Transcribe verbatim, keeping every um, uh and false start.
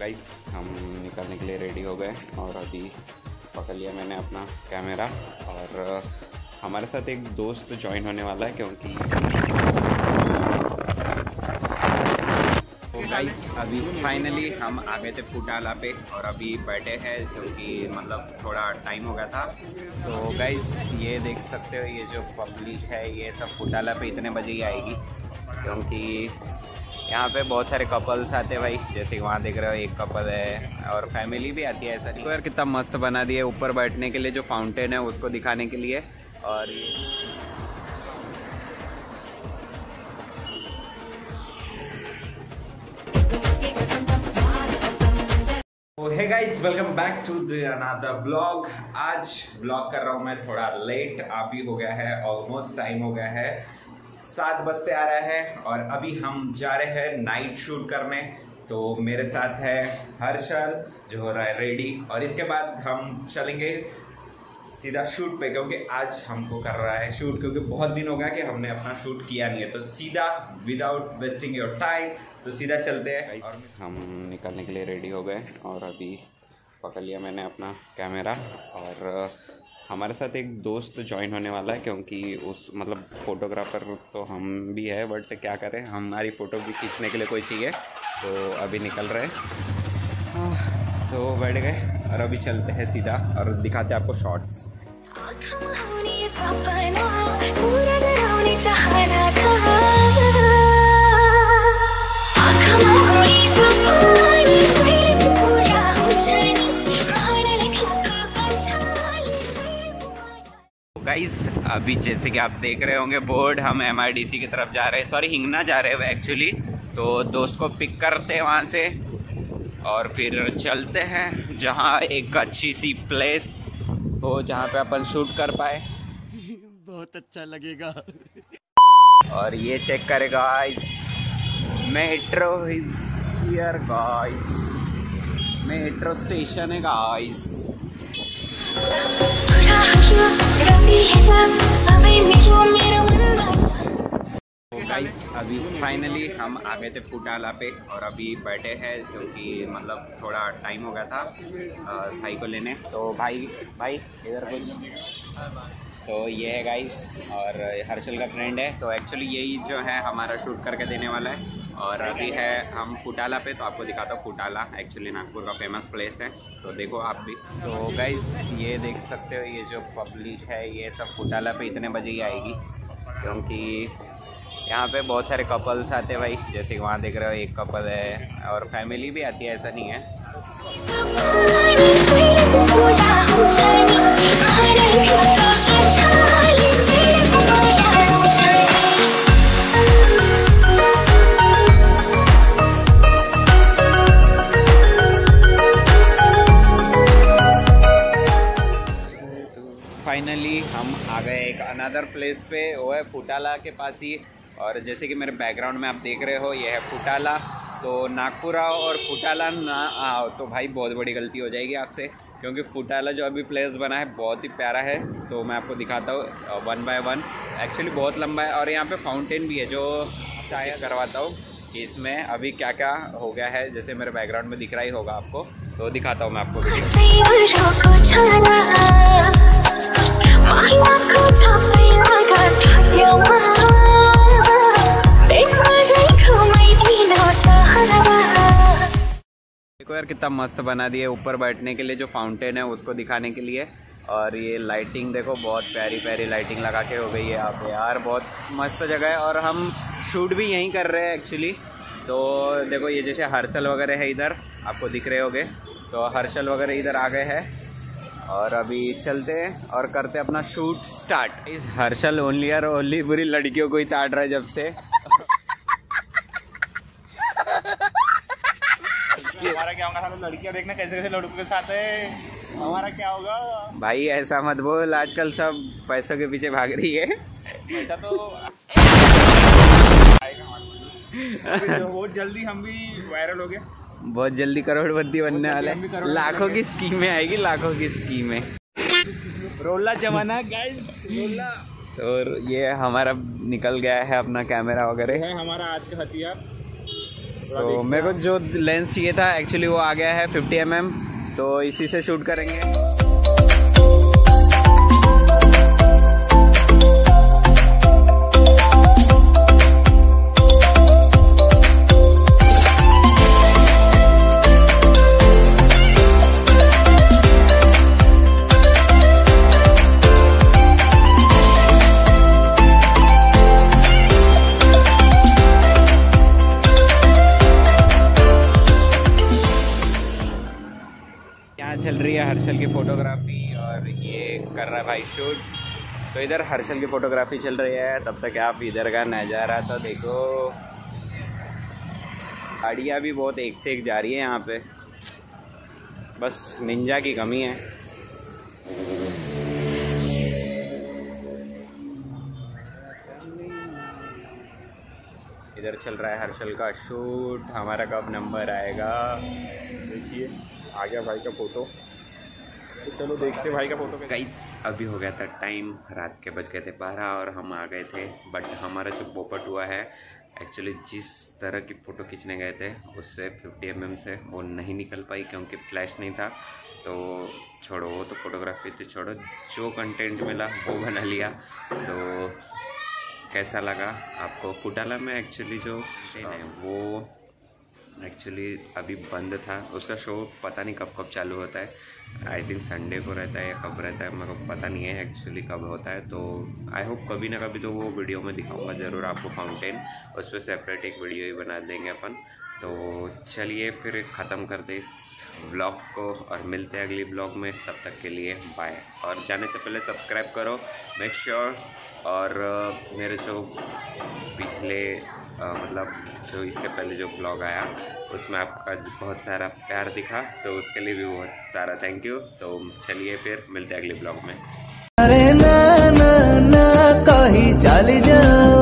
Guys हम निकलने के लिए रेडी हो गए और अभी पकड़ लिया मैंने अपना कैमरा और हमारे साथ एक दोस्त ज्वाइन होने वाला है क्योंकि तो गाइस अभी फाइनली हम आ गए थे फुटाला पे और अभी बैठे हैं क्योंकि मतलब थोड़ा टाइम हो गया था। तो गाइस ये देख सकते हो ये जो पब्लिक है ये सब फुटाला पे इतने बजे ही आएगी क्योंकि यहाँ पे बहुत सारे कपल्स आते हैं भाई, जैसे वहाँ देख रहे हो एक कपल है और फैमिली भी आती है। ऐसा नहीं यार कितना मस्त बना दिया ऊपर बैठने के लिए जो फाउंटेन है उसको दिखाने के लिए। और hey guys welcome back to the another blog. आज ब्लॉग कर रहा हूँ मैं थोड़ा लेट, आप ही हो गया है, ऑलमोस्ट टाइम हो गया है, सात बजते आ रहा है और अभी हम जा रहे हैं नाइट शूट करने। तो मेरे साथ है हर्षल जो हो रहा है रेडी और इसके बाद हम चलेंगे सीधा शूट पे क्योंकि आज हमको कर रहा है शूट क्योंकि बहुत दिन हो गया कि हमने अपना शूट किया नहीं है। तो सीधा विदाउट वेस्टिंग योर टाइम तो सीधा चलते हैं। और हम निकलने के लिए रेडी हो गए और अभी पकड़ लिया मैंने अपना कैमरा और हमारे साथ एक दोस्त ज्वाइन होने वाला है क्योंकि उस मतलब फ़ोटोग्राफ़र तो हम भी है बट क्या करें हमारी फ़ोटो भी खींचने के लिए कोई चाहिए। तो अभी निकल रहे हैं तो बैठ गए और अभी चलते हैं सीधा और दिखाते हैं आपको शॉर्ट्स। गाइस अभी जैसे कि आप देख रहे होंगे बोर्ड, हम एम आई डी सी की तरफ जा रहे हैं, सॉरी हिंगना जा रहे हैं एक्चुअली। तो दोस्त को पिक करते हैं वहाँ से और फिर चलते हैं जहाँ एक अच्छी सी प्लेस हो जहाँ पे अपन शूट कर पाए। बहुत अच्छा लगेगा। और ये चेक करे guys, metro is here guys, metro station है गाइस। तो गाइस अभी फाइनली हम आ गए थे फुटाला पे और अभी बैठे हैं क्योंकि मतलब थोड़ा टाइम हो गया था भाई को लेने। तो भाई भाई इधर कुछ तो ये है गाइस और हर्षल का फ्रेंड है। तो एक्चुअली यही जो है हमारा शूट करके देने वाला है और अभी है हम फुटाला पे। तो आपको दिखाता हूँ फुटाला एक्चुअली नागपुर का फेमस प्लेस है, तो देखो आप भी। तो गाइस ये देख सकते हो ये जो पब्लिक है ये सब फुटाला पे इतने बजे ही आएगी क्योंकि यहाँ पे बहुत सारे कपल्स आते हैं भाई, जैसे वहाँ देख रहे हो एक कपल है और फैमिली भी आती है। ऐसा नहीं है फाइनली हम आ गए एक अनदर प्लेस पे, वो है फुटाला के पास ही। और जैसे कि मेरे बैकग्राउंड में आप देख रहे हो ये है फुटाला। तो नागपुर आओ और फुटाला ना आओ तो भाई बहुत बड़ी गलती हो जाएगी आपसे क्योंकि फुटाला जो अभी प्लेस बना है बहुत ही प्यारा है। तो मैं आपको दिखाता हूँ वन बाय वन, एक्चुअली बहुत लंबा है और यहाँ पे फाउंटेन भी है जो शायद करवाता हूँ कि इसमें अभी क्या क्या हो गया है, जैसे मेरे बैकग्राउंड में दिख रहा ही होगा आपको। तो दिखाता हूँ मैं आपको देखो यार कितना मस्त बना दिया ऊपर बैठने के लिए जो फाउंटेन है उसको दिखाने के लिए। और ये लाइटिंग देखो बहुत प्यारी प्यारी लाइटिंग लगा के हो गई है यहाँ पे यार, बहुत मस्त जगह है और हम शूट भी यहीं कर रहे हैं एक्चुअली। तो देखो ये जैसे हर्षल वगैरह है इधर आपको दिख रहे होंगे, तो हर्षल वगैरह इधर आ गए हैं और अभी चलते हैं और करते अपना शूट स्टार्ट। इस हर्षल ओनली और ओनली बुरी लड़कियों को ही ताड़ रहा है जब से। हमारा क्या होगा, सालों लड़कियां देखना कैसे कैसे लड़कों के साथ है, हमारा क्या होगा भाई। ऐसा मत बोल, आजकल सब पैसों के पीछे भाग रही है। ऐसा तो बहुत जल्दी हम भी वायरल हो गए, बहुत जल्दी करोड़पति बनने वाले हैं, लाखों की स्कीमें आएगी, लाखों की स्कीमें। रोला जमाना गाइस रोला। तो ये हमारा निकल गया है अपना कैमरा वगैरह है हमारा आज का हथियार तो मेरे को जो लेंस चाहिए था एक्चुअली वो आ गया है फिफ्टी एम एम, तो इसी से शूट करेंगे। चल रही है हर्षल की फोटोग्राफी और ये कर रहा है भाई शूट। तो इधर हर्षल की फोटोग्राफी चल रही है, तब तक आप इधर का नज़ारा तो देखो। गाड़ियाँ भी बहुत एक से एक जा रही है यहाँ पे, बस निंजा की कमी है। इधर चल रहा है हर्षल का शूट, हमारा कब नंबर आएगा देखिए। आ गया भाई का फ़ोटो, तो चलो देखते भाई का फ़ोटो। गाइस अभी हो गया था टाइम, रात के बज गए थे बारह और हम आ गए थे। बट हमारा जो पोपट हुआ है एक्चुअली जिस तरह की फ़ोटो खींचने गए थे उससे फिफ्टी एम एम से वो नहीं निकल पाई क्योंकि फ्लैश नहीं था। तो छोड़ो, वो तो फोटोग्राफी तो छोड़ो, जो कंटेंट मिला वो बना लिया। तो कैसा लगा आपको? फुटाला में एक्चुअली जो सीन है वो एक्चुअली अभी बंद था, उसका शो पता नहीं कब कब चालू होता है। आई थिंक संडे को रहता है या कब रहता है, मेरे को पता नहीं है एक्चुअली कब होता है। तो आई होप कभी ना कभी तो वो वीडियो में दिखाऊंगा ज़रूर आपको फाउंटेन, उस पर सेपरेट एक वीडियो ही बना देंगे अपन। तो चलिए फिर ख़त्म करते इस ब्लॉग को और मिलते हैं अगली ब्लॉग में। तब तक के लिए बाय। और जाने से पहले सब्सक्राइब करो, मेक श्योर। और मेरे जो पिछले आ, मतलब जो इसके पहले जो ब्लॉग आया उसमें आपका बहुत सारा प्यार दिखा, तो उसके लिए भी बहुत सारा थैंक यू। तो चलिए फिर मिलते हैं अगले ब्लॉग में। अरे ना ना ना कहीं चली जा।